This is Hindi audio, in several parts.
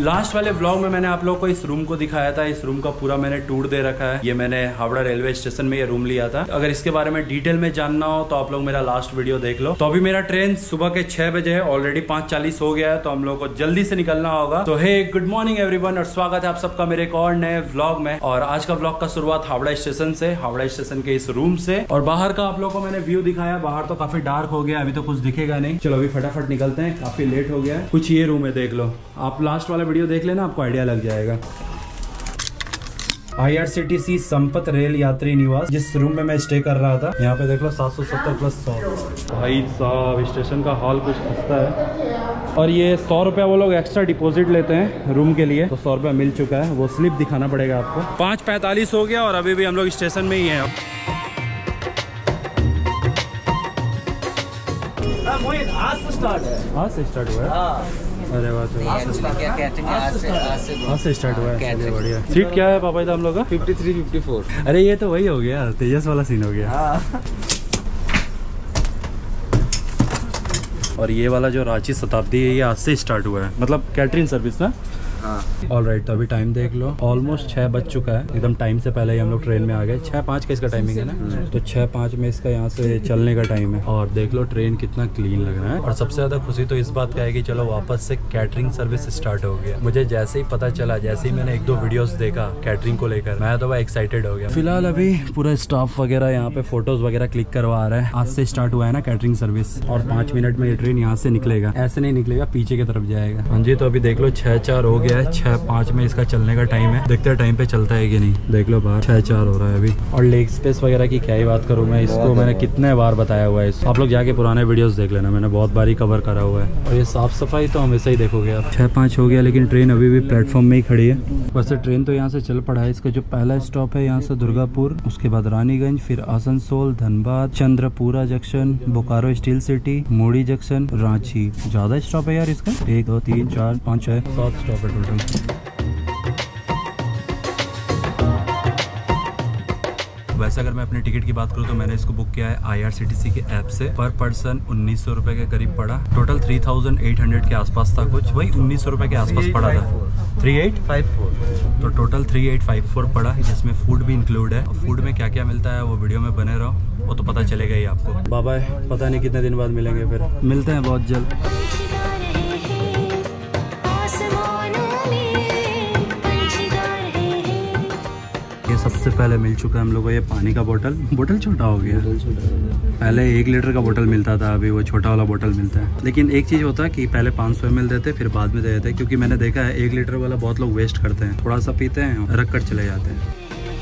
लास्ट वाले व्लॉग में मैंने आप लोगों को इस रूम को दिखाया था। इस रूम का पूरा मैंने टूर दे रखा है। ये मैंने हावड़ा रेलवे स्टेशन में ये रूम लिया था। अगर इसके बारे में डिटेल में जानना हो तो आप लोग मेरा लास्ट वीडियो देख लो। तो अभी मेरा ट्रेन सुबह के 6 बजे है, ऑलरेडी 5:40 हो गया है, तो हम लोग को जल्दी से निकलना होगा। तो हे गुड मॉर्निंग एवरीवन और स्वागत है आप सबका मेरे एक और नए व्लॉग में। और आज का व्लॉग का शुरुआत हावड़ा स्टेशन से, हावड़ा स्टेशन के इस रूम से। और बाहर का आप लोग को मैंने व्यू दिखाया। बाहर तो काफी डार्क हो गया, अभी तो कुछ दिखेगा नहीं। चलो अभी फटाफट निकलते हैं, काफी लेट हो गया है। कुछ ये रूम है, देख लो आप। लास्ट वाला वीडियो देख लेना, आपको आइडिया लग जाएगा। IRCTC संपत रेल यात्री निवास, जिस रूम में मैं स्टे कर रहा था, यहाँ पे देख लो 770 + 100। भाई साहब स्टेशन का हॉल कुछ खस्ता है। और ये 100 रुपया वो लोग एक्स्ट्रा डिपॉजिट लेते हैं रूम के लिए, तो 100 रुपया मिल चुका है। वो स्लिप दिखाना पड़ेगा आपको। 5:45 हो गया और अभी भी हम लोग स्टेशन में ही हैं। आज से स्टार्ट हुआ है। अरे वाह, आज से स्टार्ट हुआ है, बढ़िया। सीट क्या है पापा हम लोग का? 53, 54। अरे ये तो वही हो गया, तेजस वाला सीन हो गया। और ये वाला जो रांची शताब्दी है, ये आज से स्टार्ट हुआ है, मतलब कैटरिंग सर्विस ना। ऑल राइट, तो अभी टाइम देख लो, ऑलमोस्ट 6 बज चुका है। एकदम टाइम से पहले ही हम लोग ट्रेन में आ गए। 6:05 का इसका टाइमिंग है ना, तो 6:05 में इसका यहाँ से चलने का टाइम है। और देख लो ट्रेन कितना क्लीन लग रहा है। और सबसे ज्यादा खुशी तो इस बात का है कि चलो वापस से कैटरिंग सर्विस स्टार्ट हो गया। मुझे जैसे ही पता चला, जैसे ही मैंने 1-2 वीडियोस देखा कैटरिंग को लेकर, मैं तो भाई एक्साइटेड हो गया। फिलहाल अभी पूरा स्टाफ वगैरह यहाँ पे फोटोज वगैरह क्लिक करवा रहा है। आज से स्टार्ट हुआ है ना कैटरिंग सर्विस, और 5 मिनट में ये ट्रेन यहाँ से निकलेगा। ऐसे नहीं निकलेगा, पीछे की तरफ जाएगा। हाँ जी, तो अभी देख लो 6:04 हो गया है। 6:05 में इसका चलने का टाइम है। देखते हैं टाइम पे चलता है कि नहीं। देख लो बाहर 6:04 हो रहा है अभी। और लेग स्पेस वगैरह की क्या ही बात करूँ मैं, इसको मैंने कितने बार बताया हुआ है। आप लोग जाके पुराने वीडियोस देख लेना, मैंने बहुत बारी कवर करा हुआ है। और ये साफ सफाई तो हमेशा ही देखोगे आप। 6:05 हो गया, लेकिन ट्रेन अभी भी प्लेटफॉर्म में ही खड़ी है। वैसे ट्रेन तो यहाँ से चल पड़ा है। इसका जो पहला स्टॉप है यहाँ से दुर्गापुर, उसके बाद रानीगंज, फिर Asansol, Dhanbad, Chandrapura junction, Bokaro steel city, Muri junction, Ranchi. ज्यादा स्टॉप है यार इसका। 1, 2, 3, 4, 5, 6, 7 स्टॉप है टोटल। वैसे अगर मैं अपने टिकट की बात करूँ तो मैंने इसको बुक किया है IRCTC के ऐप से। पर पर्सन 1900 रुपए के करीब पड़ा। टोटल 3800 के आसपास था, कुछ वही 1900 रुपए के आसपास पड़ा था। 3854 तो टोटल 3854 पड़ा, जिसमें फूड भी इंक्लूड है। और फूड में क्या क्या मिलता है वो वीडियो में बने रहो, वो तो पता चलेगा ही आपको। बाय बाय, पता नहीं कितने दिन बाद मिलेंगे, फिर मिलते हैं बहुत जल्द। सबसे पहले मिल चुका है हम लोगों को ये पानी का बोतल छोटा हो गया। पहले 1 लीटर का बोतल मिलता था, अभी वो छोटा वाला बोतल मिलता है। लेकिन एक चीज़ होता है कि पहले 500 ml देते, फिर बाद में दे देते, क्योंकि मैंने देखा है 1 लीटर वाला बहुत लोग वेस्ट करते हैं। थोड़ा सा पीते हैं, रख कर चले जाते हैं।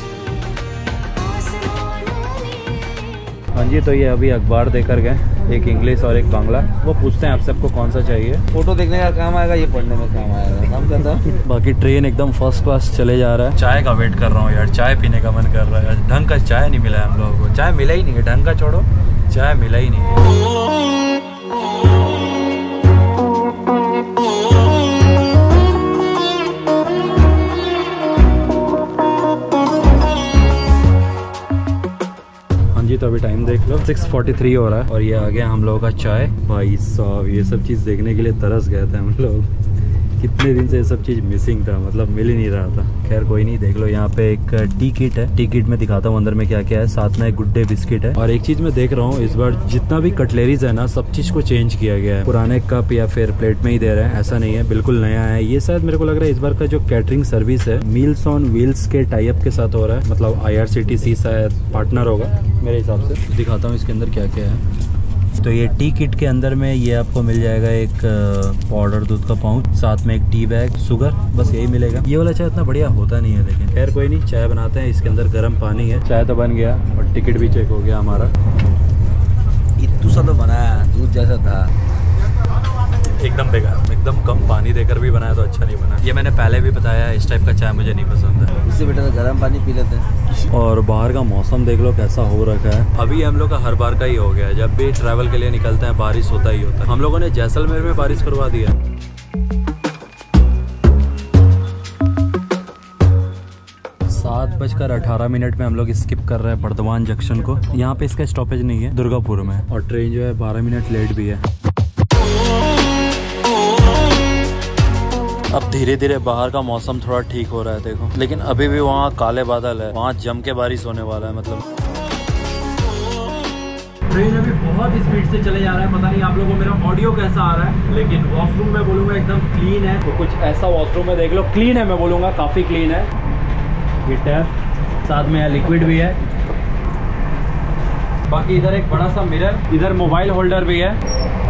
हाँ जी, तो ये अभी अखबार देकर गए, एक इंग्लिश और एक बांग्ला। वो पूछते हैं आप सबको कौन सा चाहिए। फोटो देखने का काम आएगा, ये पढ़ने में काम आएगा। काम करता हूँ। बाकी ट्रेन एकदम फर्स्ट क्लास चले जा रहा है। चाय का वेट कर रहा हूँ यार, चाय पीने का मन कर रहा है। ढंग का चाय नहीं मिला है हम लोगों को, चाय मिला ही नहीं है। ढंग का छोड़ो, चाय मिला ही नहीं है। तो अभी टाइम देख लो 6:43 हो रहा है और ये आ गया हम लोगों का चाय। भाई साहब ये सब चीज़ देखने के लिए तरस गए थे हम लोग। कितने दिन से ये सब चीज़ मिसिंग था, मतलब मिल ही नहीं रहा था। खैर कोई नहीं, देख लो यहाँ पे एक टी किट है। टी किट में दिखाता हूँ अंदर में क्या क्या है। साथ में एक गुड डे बिस्किट है। और एक चीज़ मैं देख रहा हूँ, इस बार जितना भी कटलेरीज है ना, सब चीज़ को चेंज किया गया है। पुराने कप या फिर प्लेट में ही दे रहे हैं, ऐसा नहीं है, बिल्कुल नया है। ये शायद मेरे को लग रहा है इस बार का जो कैटरिंग सर्विस है मील्स ऑन व्हील्स के टाइप के साथ हो रहा है। मतलब IRCTC शायद पार्टनर होगा मेरे हिसाब से। दिखाता हूँ इसके अंदर क्या क्या है। तो ये टी किट के अंदर में ये आपको मिल जाएगा एक पाउडर दूध का पाउच, साथ में एक टी बैग, शुगर, बस यही मिलेगा। ये वाला चाय इतना बढ़िया होता नहीं है, लेकिन खैर कोई नहीं, चाय बनाते हैं। इसके अंदर गर्म पानी है। चाय तो बन गया और टिकट भी चेक हो गया हमारा। इतना सा तो बनाया, दूध जैसा था, एकदम बेकार। एकदम कम पानी देकर भी बनाया तो अच्छा नहीं बना। ये मैंने पहले भी बताया, इस टाइप का चाय मुझे नहीं पसंद है। इससे बेटर गर्म पानी पी लेते हैं। और बाहर का मौसम देख लो कैसा हो रखा है। अभी हम लोग का हर बार का ही हो गया है, जब भी ट्रैवल के लिए निकलते हैं बारिश होता ही होता है। हम लोगों ने जैसलमेर में बारिश करवा दिया। 7:18 में हम लोग स्किप कर रहे हैं बर्दवान जंक्शन को। यहाँ पे इसका स्टॉपेज नहीं है दुर्गापुर में, और ट्रेन जो है 12 मिनट लेट भी है। अब धीरे धीरे बाहर का मौसम थोड़ा ठीक हो रहा है देखो, लेकिन अभी भी वहाँ काले बादल है, वहाँ जम के बारिश होने वाला है। मतलब ट्रेन अभी बहुत स्पीड से चले जा रहा है, पता नहीं आप लोगों को मेरा ऑडियो कैसा आ रहा है, लेकिन वॉशरूम में बोलूँगा एकदम क्लीन है। तो कुछ ऐसा वॉशरूम है, देख लो, क्लीन है, मैं बोलूँगा काफ़ी क्लीन है। ये टैप साथ में लिक्विड भी है। बाकी इधर एक बड़ा सा मिरर, इधर मोबाइल होल्डर भी है।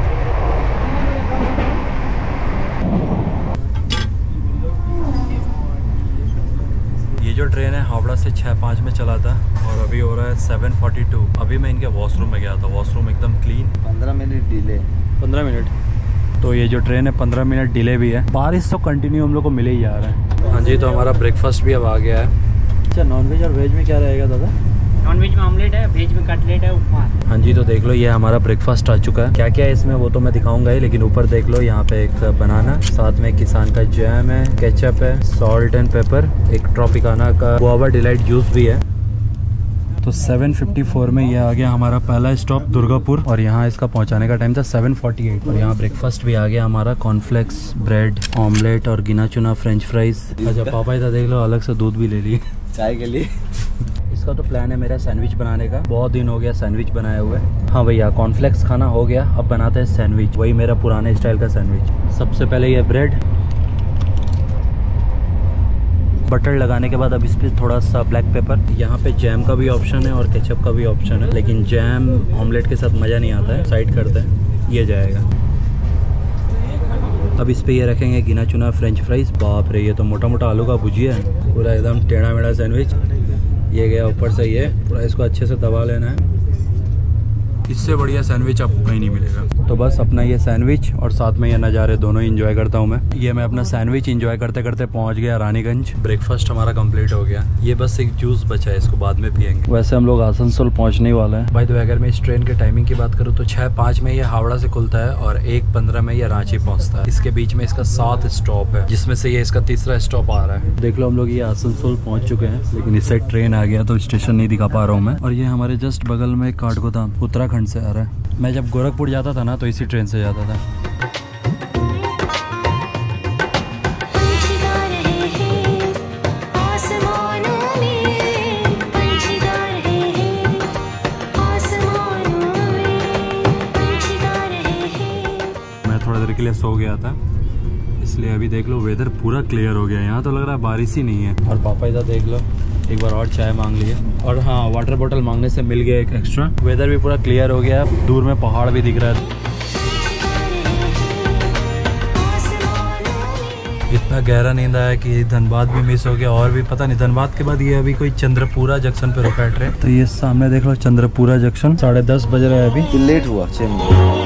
ये जो ट्रेन है हावड़ा से 6:05 में चला था और अभी हो रहा है 7:42। अभी मैं इनके वॉशरूम में गया था, वॉशरूम एकदम क्लीन। 15 minute delay. 15 मिनट। तो ये जो ट्रेन है 15 मिनट डिले भी है। बारिश तो कंटिन्यू हम लोग को मिले ही जा रहा है। हाँ जी, तो हमारा ब्रेकफास्ट भी अब आ गया है। अच्छा, नॉनवेज और वेज में क्या रहेगा दादा? नॉनवेज में ऑमलेट है, वेज में कटलेट है, उपमा। हाँ जी, तो देख लो ये हमारा ब्रेकफास्ट आ चुका है। क्या क्या है इसमें वो तो मैं दिखाऊंगा ही, लेकिन ऊपर देख लो यहाँ पे एक बनाना, साथ में किसान का जैम है, केचप है, सॉल्ट एंड पेपर, एक ट्रॉपिकाना का गुआवा डिलाइट जूस भी है। तो 7:54 में ये आ गया हमारा पहला स्टॉप दुर्गापुर, और यहाँ इसका पहुँचाने का टाइम था 7:48। और यहाँ ब्रेकफास्ट भी आ गया हमारा, कॉर्नफ्लेक्स, ब्रेड, ऑमलेट और गिना चुना फ्रेंच फ्राइज। अच्छा पापा इधर देख लो, अलग से दूध भी ले लिए चाय के लिए। इसका तो प्लान है मेरा सैंडविच बनाने का, बहुत दिन हो गया सैंडविच बनाए हुए। हाँ भैया, कॉर्नफ्लेक्स खाना हो गया, अब बनाते हैं सैंडविच, वही मेरा पुराने स्टाइल का सैंडविच। सबसे पहले ये ब्रेड, बटर लगाने के बाद अब इस पर थोड़ा सा ब्लैक पेपर। यहाँ पे जैम का भी ऑप्शन है और केचप का भी ऑप्शन है, लेकिन जैम ऑमलेट के साथ मज़ा नहीं आता है, साइड करते हैं, ये जाएगा। अब इस पे ये रखेंगे गिना चुना फ्रेंच फ्राइज। बाप रे, ये तो मोटा मोटा आलू का भुजिया है, पूरा एकदम टेढ़ा मेढ़ा सैंडविच। ये गया ऊपर से, ये पूरा इसको अच्छे से दबा लेना है। इससे बढ़िया सैंडविच आपको कहीं नहीं मिलेगा। तो बस अपना ये सैंडविच और साथ में ये नज़ारे दोनों ही इंजॉय करता हूँ मैं। ये मैं अपना सैंडविच इंजॉय करते करते पहुँच गया रानीगंज। ब्रेकफास्ट हमारा कंप्लीट हो गया, ये बस एक जूस बचा है, इसको बाद में पियेंगे। वैसे हम लोग आसनसोल पहुँचने वाले हैं। भाई तो अगर मैं इस ट्रेन के टाइमिंग की बात करूँ तो 6:05 में ये हावड़ा से खुलता है और 1:15 में ये रांची पहुँचता है। इसके बीच में इसका 7 स्टॉप है, जिसमें से ये इसका तीसरा स्टॉप आ रहा है। देख लो हम लोग ये आसनसोल पहुँच चुके हैं, लेकिन इस साइड ट्रेन आ गया तो स्टेशन नहीं दिखा पा रहा हूँ मैं। और ये हमारे जस्ट बगल में काठगोदाम उत्तराखंड से आ रहा है। मैं जब गोरखपुर जाता था ना तो इसी ट्रेन से जाता था। मैं थोड़ी देर के लिए सो गया था, इसलिए अभी देख लो वेदर पूरा क्लियर हो गया। यहाँ तो लग रहा है बारिश ही नहीं है। और पापा इधर देख लो, एक बार और चाय मांग लिए, और हाँ वाटर बोतल मांगने से मिल गया एक एक्स्ट्रा। वेदर भी पूरा क्लियर हो गया, दूर में पहाड़ भी दिख रहा है। इतना गहरा नींद आया कि धनबाद भी मिस हो गया, और भी पता नहीं धनबाद के बाद ये अभी कोई चंद्रपुरा जंक्शन पे रुका है ट्रेन। तो ये सामने देख लो चंद्रपुरा जंक्शन, 10:30 बज रहा है अभी। लेट हुआ 6 मिनट।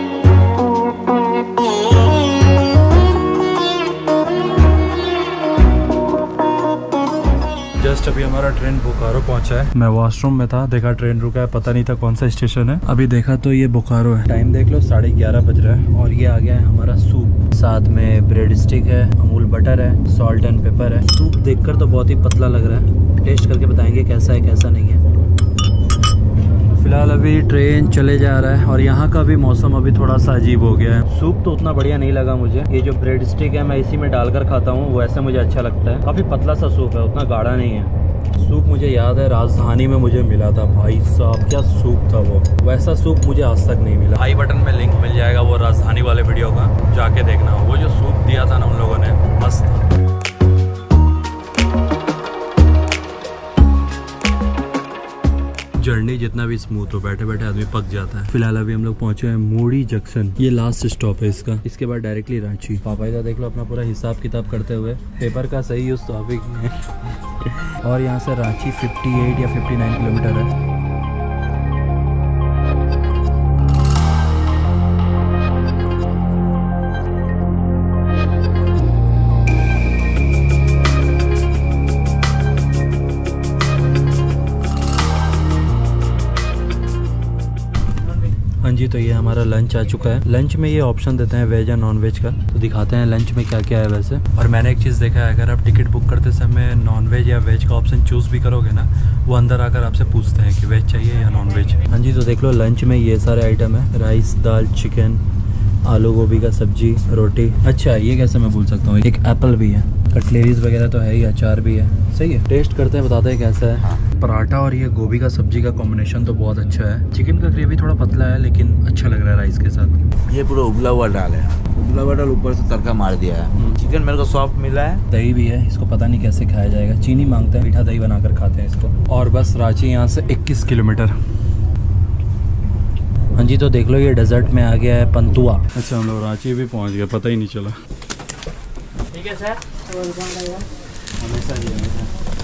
जस्ट अभी हमारा ट्रेन बोकारो पहुंचा है। मैं वॉशरूम में था, देखा ट्रेन रुका है, पता नहीं था कौन सा स्टेशन है। अभी देखा तो ये बोकारो है। टाइम देख लो 11:30 बज रहा है, और ये आ गया है हमारा सूप, साथ में ब्रेड स्टिक है, अमूल बटर है, सॉल्ट एंड पेपर है। सूप देखकर तो बहुत ही पतला लग रहा है, टेस्ट करके बताएंगे कैसा है कैसा नहीं है। फिलहाल अभी ट्रेन चले जा रहा है, और यहाँ का भी मौसम अभी थोड़ा सा अजीब हो गया है। सूप तो उतना बढ़िया नहीं लगा मुझे। ये जो ब्रेड स्टिक है मैं इसी में डालकर खाता हूँ, वैसे मुझे अच्छा लगता है। काफ़ी पतला सा सूप है, उतना गाढ़ा नहीं है। सूप मुझे याद है राजधानी में मुझे मिला था, भाई साहब क्या सूप था वो, वैसा सूप मुझे आज तक नहीं मिला। आई बटन में लिंक मिल जाएगा वो राजधानी वाले वीडियो का, जाके देखना। वो जो सूप दिया था ना उन लोगों ने, मस्त था। जर्नी जितना भी स्मूथ हो, बैठे बैठे आदमी पक जाता है। फिलहाल अभी हम लोग पहुंचे हैं मूड़ी जंक्शन, ये लास्ट स्टॉप है इसका। इसके बाद डायरेक्टली रांची। पापा इधर देख लो अपना पूरा हिसाब किताब करते हुए, पेपर का सही यूज तो अभी है। और यहाँ से रांची 58 या 59 किलोमीटर है। हाँ जी, तो ये हमारा लंच आ चुका है। लंच में ये ऑप्शन देते हैं वेज या नॉन वेज का, तो दिखाते हैं लंच में क्या क्या है वैसे। और मैंने एक चीज़ देखा है, अगर आप टिकट बुक करते समय नॉन वेज या वेज का ऑप्शन चूज़ भी करोगे ना, वो अंदर आकर आपसे पूछते हैं कि वेज चाहिए या नॉन वेज। हाँ जी, तो देख लो लंच में ये सारे आइटम है, राइस, दाल, चिकन, आलू गोभी का सब्जी, रोटी। अच्छा ये कैसे मैं भूल सकता हूँ, एक एप्पल भी है, कटलेरीज वगैरह तो है ही, अचार भी है। सही है, टेस्ट करते हैं, बताते हैं कैसा है। हाँ। पराठा और ये गोभी का सब्जी का कॉम्बिनेशन तो बहुत अच्छा है। चिकन का ग्रेवी थोड़ा पतला है लेकिन अच्छा लग रहा है राइस के साथ। ये पूरा उबला हुआ दाल है, उबला हुआ दाल ऊपर से तड़का मार दिया है। चिकन मेरे को सॉफ्ट मिला है। दही भी है, इसको पता नहीं कैसे खाया जाएगा। चीनी मांगते हैं, मीठा दही बनाकर खाते हैं इसको। और बस रांची यहाँ से 21 किलोमीटर। हाँ जी, तो देख लो ये डेजर्ट में आ गया है पंतुआ। अच्छा हम लोग रांची भी पहुँच गए, पता ही नहीं चला। ठीक है सर, हमेशा ही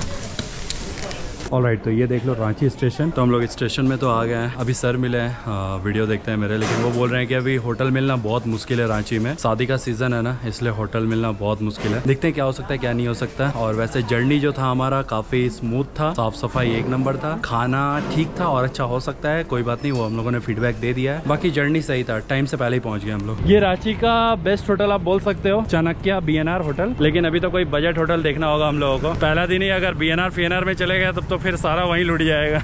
ऑलराइट, तो ये देख लो रांची स्टेशन। तो हम लोग स्टेशन में तो आ गए हैं। अभी सर मिले हैं, वीडियो देखते हैं मेरे, लेकिन वो बोल रहे हैं कि अभी होटल मिलना बहुत मुश्किल है रांची में। शादी का सीजन है ना, इसलिए होटल मिलना बहुत मुश्किल है। देखते हैं क्या हो सकता है क्या नहीं हो सकता है। और वैसे जर्नी जो था हमारा काफी स्मूथ था, साफ सफाई एक नंबर था, खाना ठीक था और अच्छा हो सकता है, कोई बात नहीं, वो हम लोगों ने फीडबैक दे दिया है। बाकी जर्नी सही था, टाइम से पहले ही पहुंच गए हम लोग। ये रांची का बेस्ट होटल आप बोल सकते हो, चाणक्य BNR होटल। लेकिन अभी तो कोई बजट होटल देखना होगा हम लोगों को। पहला दिन ही अगर BNR FNR में चले गए तब तो फिर सारा वहीं लुट जाएगा।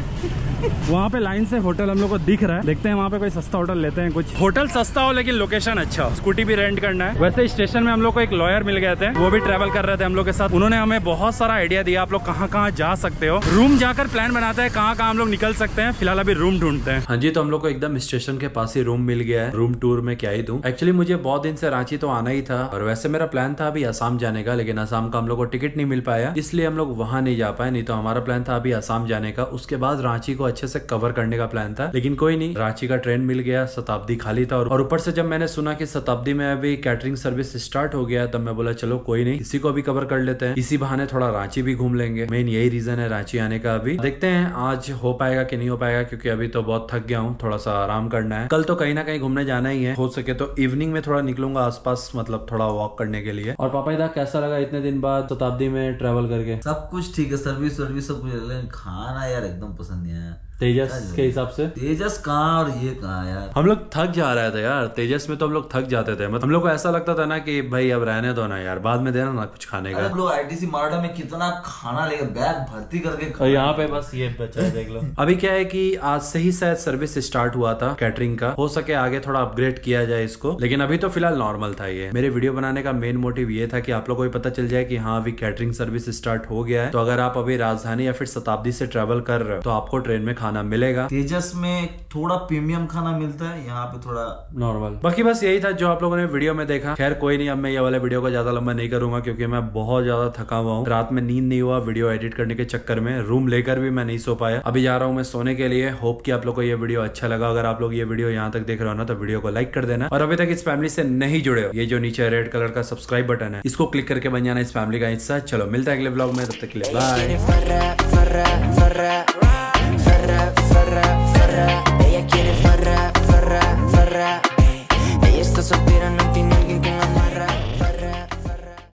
वहाँ पे लाइन से होटल हम लोग को दिख रहा है, देखते हैं वहाँ पे कोई सस्ता होटल लेते हैं। कुछ होटल सस्ता हो लेकिन लोकेशन अच्छा हो। स्कूटी भी रेंट करना है। वैसे स्टेशन में हम लोग को एक लॉयर मिल गए थे, वो भी ट्रैवल कर रहे थे हम लोग के साथ। उन्होंने हमें बहुत सारा आइडिया दिया, आप लोग कहाँ कहाँ जा सकते हो। रूम जाकर प्लान बनाते हैं कहाँ कहाँ हम लोग निकल सकते हैं। फिलहाल अभी रूम ढूंढते हैं। हाँ जी, तो हम लोग को एकदम स्टेशन के पास ही रूम मिल गया है। रूम टूर में क्या ही दूं, एक्चुअली मुझे बहुत दिन से रांची तो आना ही था और वैसे मेरा प्लान था अभी असम जाने का, लेकिन असम का हम लोग को टिकट नहीं मिल पाया, इसलिए हम लोग वहाँ नहीं जा पाए। नहीं तो हमारा प्लान था अभी असम जाने का, उसके बाद रांची को अच्छे से कवर करने का प्लान था। लेकिन कोई नहीं, रांची का ट्रेन मिल गया, शताब्दी खाली था। और ऊपर से जब मैंने सुना कि शताब्दी में अभी कैटरिंग सर्विस स्टार्ट हो गया, तब मैं बोला चलो कोई नहीं, इसी को भी कवर कर लेते हैं। इसी बहाने थोड़ा रांची भी घूम लेंगे। मेन यही रीजन है रांची आने का। अभी देखते हैं आज हो पाएगा कि नहीं हो पाएगा, क्योंकि अभी तो बहुत थक गया हूँ, थोड़ा सा आराम करना है। कल तो कहीं ना कहीं घूमने जाना ही है, हो सके तो इवनिंग में थोड़ा निकलूंगा आसपास, मतलब थोड़ा वॉक करने के लिए। और पापा इधर कैसा लगा इतने दिन बाद शताब्दी में ट्रेवल करके? सब कुछ ठीक है, सर्विस सब कुछ, लेकिन खाना यार एकदम पसंद नहीं आया। तेजस के हिसाब से तेजस कहाँ और ये कहाँ यार। हम लोग थक जा रहे थे यार, तेजस में तो हम लोग थक जाते थे। मतलब हम लोग को ऐसा लगता था ना कि भाई अब रहने दो ना यार, बाद में देना ना कुछ खाने का। हम लोग ITC मार्डा में कितना खाना लेकर बैग भर्ती करके, और यहाँ पे बस ये बचा है, देख लो। अभी क्या है कि आज से ही शायद सर्विस स्टार्ट हुआ था कैटरिंग का, हो सके आगे थोड़ा अपग्रेड किया जाए इसको, लेकिन अभी तो फिलहाल नॉर्मल था। ये मेरे वीडियो बनाने का मेन मोटिव ये था कि आप लोग को पता चल जाए कि हाँ अभी कैटरिंग सर्विस स्टार्ट हो गया है। तो अगर आप अभी राजधानी या फिर शताब्दी से ट्रेवल कर रहे हो तो आपको ट्रेन में खाना मिलेगा। तेजस में थोड़ा प्रीमियम खाना मिलता है, यहाँ पे थोड़ा नॉर्मल। बाकी बस यही था जो आप लोगों ने वीडियो में देखा। खैर कोई नहीं, अब मैं ये वाले वीडियो को ज्यादा लंबा नहीं करूंगा क्योंकि मैं बहुत ज्यादा थका हुआ हूँ। रात में नींद नहीं हुआ वीडियो एडिट करने के चक्कर में, रूम लेकर भी मैं नहीं सो पाया। अभी जा रहा हूँ मैं सोने के लिए। होप कि आप लोग को ये वीडियो अच्छा लगा। अगर आप लोग ये वीडियो यहाँ तक देख रहे हो ना तो वीडियो को लाइक कर देना, और अभी तक इस फैमिली से नहीं जुड़े हो, ये जो नीचे रेड कलर का सब्सक्राइब बटन है इसको क्लिक करके बन जाना इस फैमिली का हिस्सा। चलो मिलता है अगले ब्लॉग में, तब तक के लिए बाय।